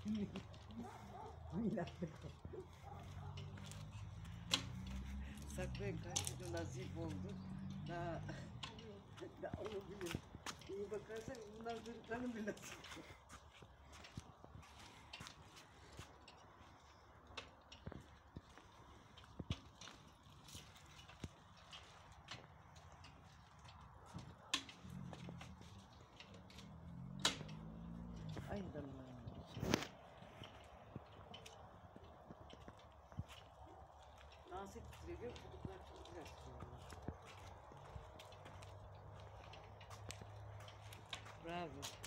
Milatlık. Saklayın kaçtı nasip oldu. Daha olabilir. İyi bakarsan bundan çocukların bir nasip. Ay Allah. Nasip titriyor, çocuklar çok güzel titriyorlar. Bravo.